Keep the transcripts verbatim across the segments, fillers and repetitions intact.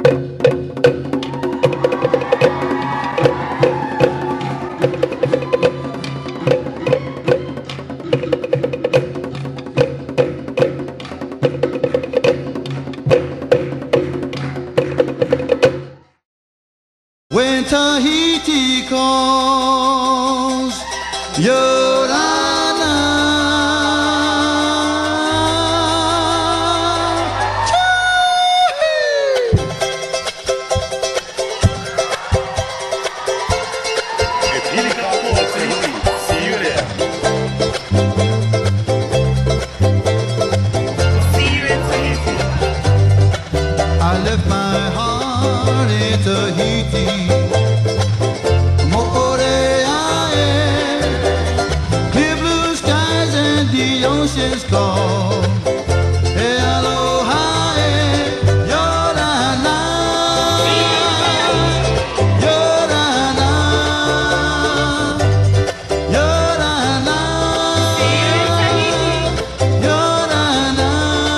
When Tahiti calls, Yorana. E Pili Kakou Tahiti, see you there. See you in Tahiti. I left my heart in Tahiti. Ocean's call. Aloha, Yorana, Yorana, Yorana, Yorana.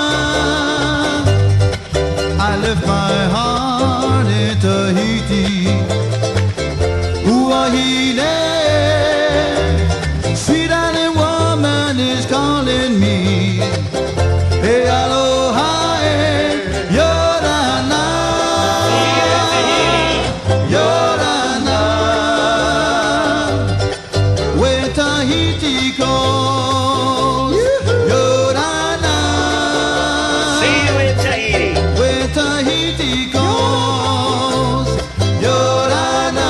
I left my heart in Tahiti. Uahine. Sweet island woman is calling me. Hey, aloha, hey, Yorana, Yorana. When Tahiti calls, Yorana. See you in Tahiti. When Tahiti calls, Yorana.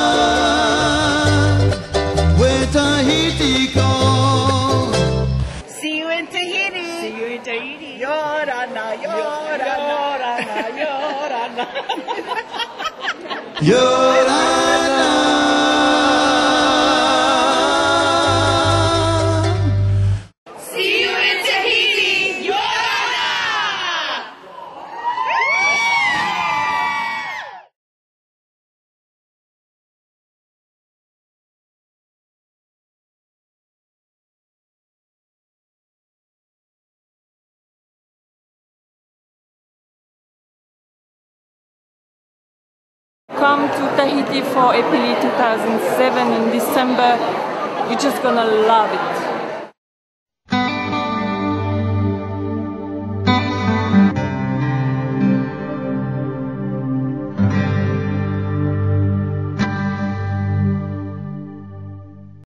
When Tahiti calls. See you in Tahiti. See you in Tahiti. Yorana, Yorana, Yorana, Yorana. Yorana. See you in Tahiti. Yorana. Come to Tahiti for E Pili two thousand seven in December. You're just gonna love it.